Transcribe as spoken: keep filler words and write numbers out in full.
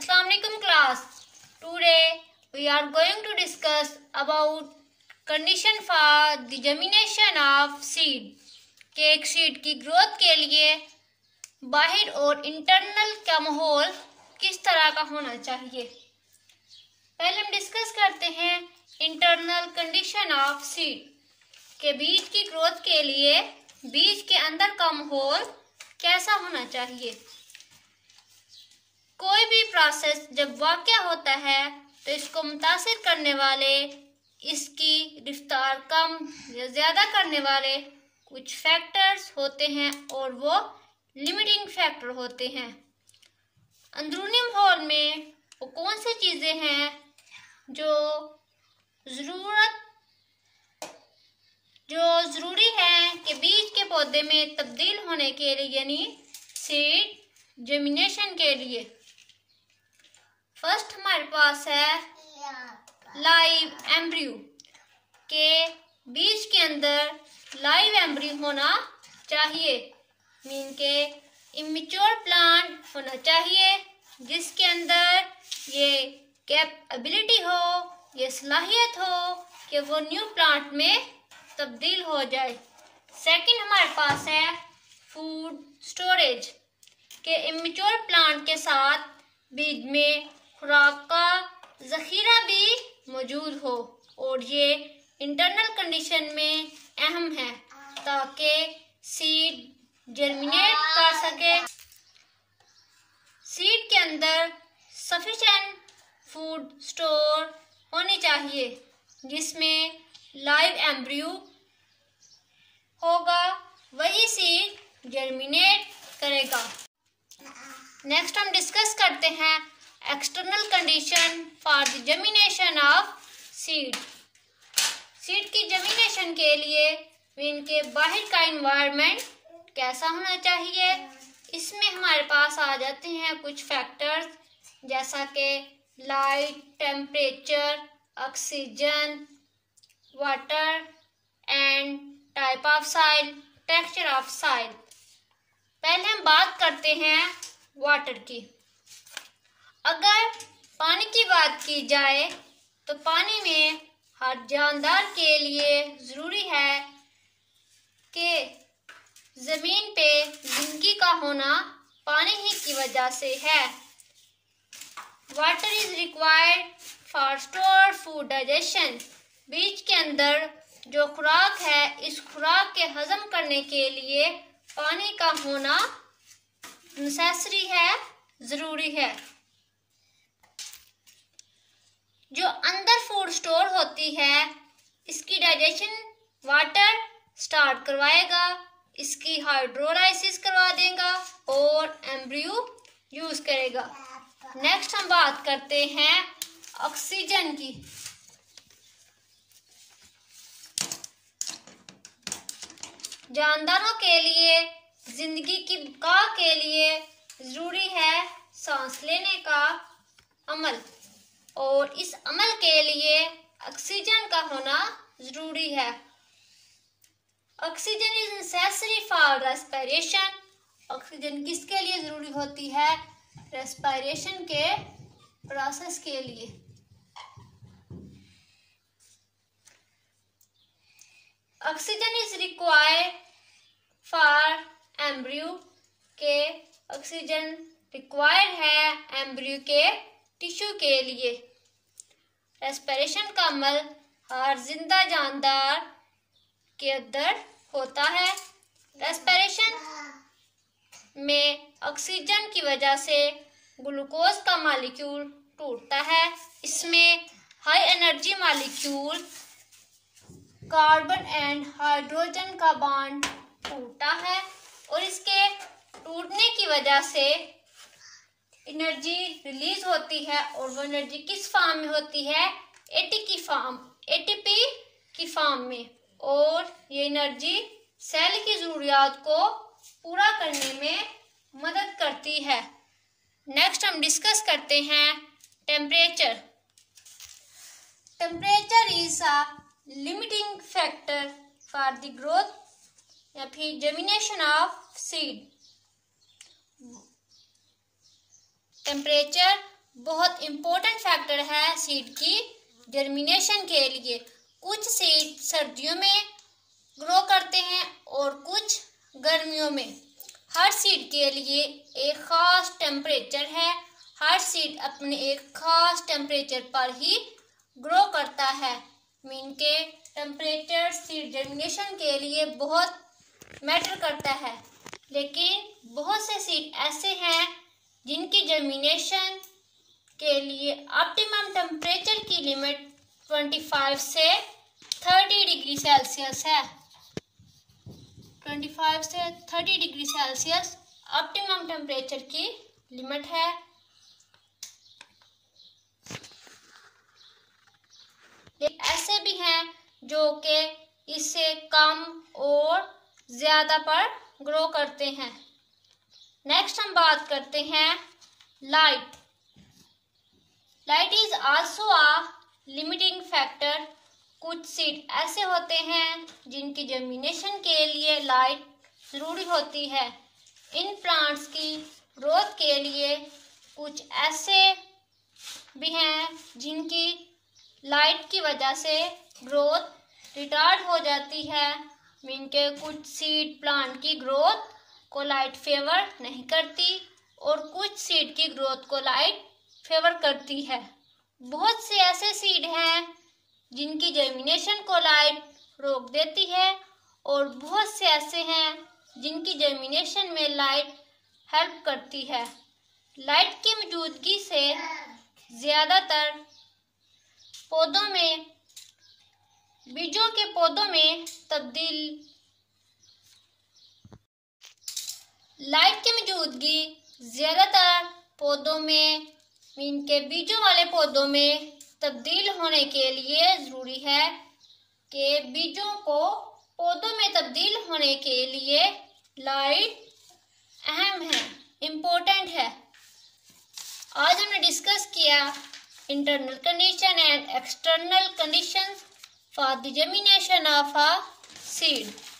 Assalamu alaikum class. Today we are going to discuss about condition for the germination of seed. कि एक seed की growth के लिए बाहर और इंटरनल का माहौल किस तरह का होना चाहिए। पहले हम डिस्कस करते हैं इंटरनल कंडीशन ऑफ सीड के बीज की ग्रोथ के लिए बीज के अंदर का माहौल कैसा होना चाहिए। कोई भी प्रोसेस जब वाक़या होता है तो इसको मुतासिर करने वाले, इसकी रफ्तार कम या ज़्यादा करने वाले कुछ फैक्टर्स होते हैं और वो लिमिटिंग फैक्टर होते हैं। अंदरूनी माहौल में वो कौन सी चीज़ें हैं जो ज़रूरत जो ज़रूरी है कि बीज के पौधे में तब्दील होने के लिए, यानी सीड जर्मिनेशन के लिए। फर्स्ट हमारे पास है लाइव एम्ब्रियो के बीज के अंदर लाइव एम्ब्रियो होना चाहिए, मीन के इमेच्योर प्लांट होना चाहिए जिसके अंदर ये कैपेबिलिटी हो, ये सलाहियत हो कि वो न्यू प्लांट में तब्दील हो जाए। सेकंड हमारे पास है फूड स्टोरेज के इमेच्योर प्लांट के साथ बीज में खुराक का ज़ख़ीरा भी मौजूद हो और ये इंटरनल कंडीशन में अहम है ताकि सीड जर्मिनेट कर सके। सीड के अंदर सफिशिएंट फूड स्टोर होनी चाहिए जिसमें लाइव एम्ब्रियो होगा, वही सीड जर्मिनेट करेगा। नेक्स्ट हम डिस्कस करते हैं external condition for the germination of seed. Seed की जर्मिनेशन के लिए इनके बाहर का एनवायरनमेंट कैसा होना चाहिए। इसमें हमारे पास आ जाते हैं कुछ फैक्टर्स जैसा कि light, temperature, oxygen, water and type of soil, texture of soil. पहले हम बात करते हैं वाटर की। अगर पानी की बात की जाए तो पानी में हर जानदार के लिए ज़रूरी है कि ज़मीन पे जिंदगी का होना पानी ही की वजह से है। Water is required for store food digestion. बीज के अंदर जो खुराक है, इस खुराक के हजम करने के लिए पानी का होना नेसेसरी है, ज़रूरी है। जो अंदर फूड स्टोर होती है इसकी डाइजेशन वाटर स्टार्ट करवाएगा, इसकी हाइड्रोलाइसिस करवा देगा और एम्ब्रियो यूज करेगा। नेक्स्ट हम बात करते हैं ऑक्सीजन की। जानदारों के लिए जिंदगी की बका के लिए जरूरी है सांस लेने का अमल और इस अमल के लिए ऑक्सीजन का होना जरूरी है। Oxygen is necessary for respiration. Oxygen किसके लिए जरूरी होती है? रेस्पिरेशन के प्रोसेस के लिए। Oxygen is required for embryo के ऑक्सीजन रिक्वायर्ड है एम्ब्रियो के टिश्यू के लिए। रेस्पिरेशन का अमल हर जिंदा जानदार के अंदर होता है। रेस्पिरेशन में ऑक्सीजन की वजह से ग्लूकोज का मॉलिक्यूल टूटता है। इसमें high energy molecule carbon and hydrogen का बॉन्ड टूटा है और इसके टूटने की वजह से एनर्जी रिलीज होती है और वो एनर्जी किस फॉर्म में होती है? एटी की फॉर्म एटीपी की फॉर्म में, और ये एनर्जी सेल की ज़रूरियात को पूरा करने में मदद करती है। नेक्स्ट हम डिस्कस करते हैं temperature. Temperature is a limiting factor for the growth या फिर जर्मिनेशन ऑफ सीड। टेम्परेचर बहुत इम्पोर्टेंट फैक्टर है सीड की जर्मिनेशन के लिए। कुछ सीड सर्दियों में ग्रो करते हैं और कुछ गर्मियों में। हर सीड के लिए एक खास टेम्परेचर है। हर सीड अपने एक खास टेम्परेचर पर ही ग्रो करता है। मीन के टेम्परेचर सीड जर्मिनेशन के लिए बहुत मैटर करता है। लेकिन बहुत से सीड ऐसे हैं जिनकी जर्मिनेशन के लिए ऑप्टिमम टेम्परेचर की लिमिट पच्चीस से तीस डिग्री सेल्सियस है। पच्चीस से तीस डिग्री सेल्सियस ऑप्टिमम टेम्परेचर की लिमिट है। ऐसे भी हैं जो कि इससे कम और ज्यादा पर ग्रो करते हैं। नेक्स्ट हम बात करते हैं light. Light is also a limiting factor. कुछ सीड ऐसे होते हैं जिनकी जर्मिनेशन के लिए लाइट जरूरी होती है। इन प्लांट्स की ग्रोथ के लिए कुछ ऐसे भी हैं जिनकी लाइट की वजह से ग्रोथ रिटार्ड हो जाती है। मीन के कुछ सीड प्लांट की ग्रोथ को लाइट फेवर नहीं करती और कुछ सीड की ग्रोथ को लाइट फेवर करती है। बहुत से ऐसे सीड हैं जिनकी जर्मिनेशन को लाइट रोक देती है और बहुत से ऐसे हैं जिनकी जर्मिनेशन में लाइट हेल्प करती है। लाइट की मौजूदगी से ज्यादातर पौधों में बीजों के पौधों में तब्दील लाइट की मौजूदगी ज्यादातर पौधों में मीन के बीजों वाले पौधों में तब्दील होने के लिए जरूरी है कि बीजों को पौधों में तब्दील होने के लिए लाइट अहम है, इम्पोर्टेंट है। आज हमने डिस्कस किया internal condition and external conditions for the germination of a seed.